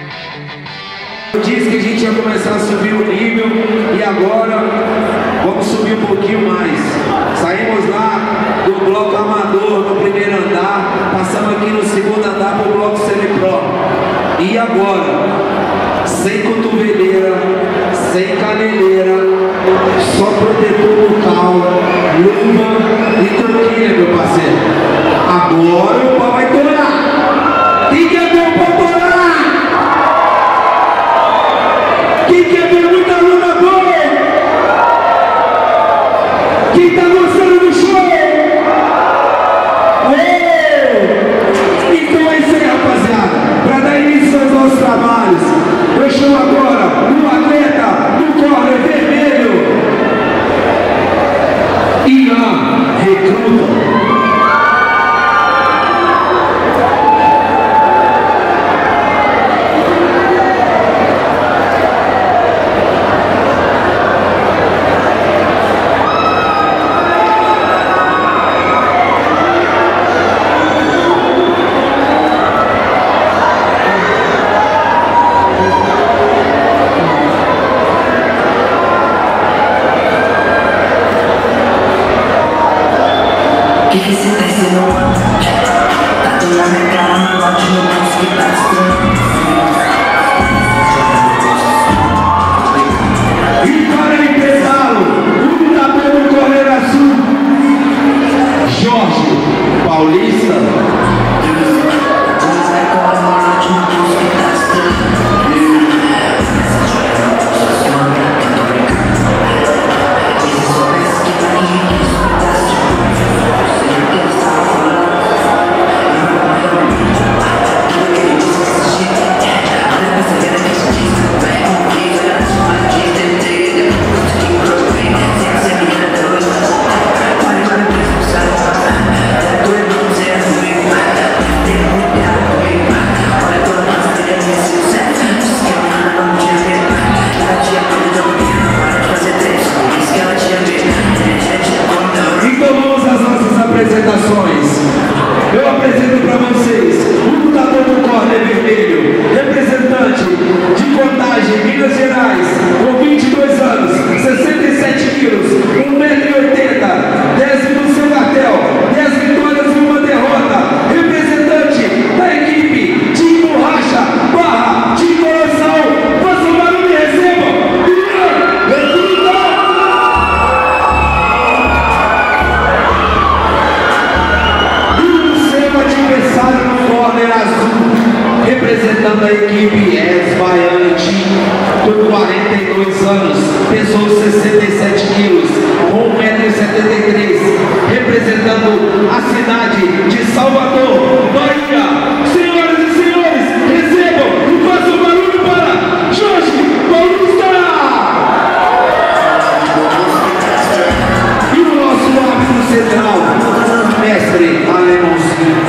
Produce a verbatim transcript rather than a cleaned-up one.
Eu disse que a gente ia começar a subir o nível e agora vamos subir um pouquinho mais. Saímos lá do bloco amador no primeiro andar, passamos aqui no segundo andar para o bloco semi-pro. E agora, sem cotoveleira, sem caneleira, só protetor bucal, luva e coquilha, meu parceiro. Agora o pau vai torar. Quem quer ver o pau torar? Quem quer ver muita luna boa? Quem tá gostando do show? Então é isso aí, rapaziada. Para dar início aos nossos trabalhos, eu chamo agora o atleta do corner vermelho, Ian Recruta. Que que cê tá ensinando? Tá toda na minha cara, não bate no bolso que tá estranho. E para ele pesá-lo, o lutador do corner azul, Jorge Paulista. Eu apresento para vocês o lutador do corner vermelho, representante de Contagem, Minas Gerais, com vinte e dois anos, sessenta e sete quilos, um metro e oitenta, dez no seu cartel, dez vitórias e uma derrota, representante da equipe de Borracha barra de Coração. Faça um barulho e receba adversário no corner azul, representando a equipe Esbaiante, com quarenta e dois anos, pesou sessenta e sete quilos, com um metro e setenta e três, representando a cidade de Salvador, Bahia. Senhoras e senhores, recebam e façam barulho para Jorge Paulista! E o nosso árbitro central, mestre Alemãozinho.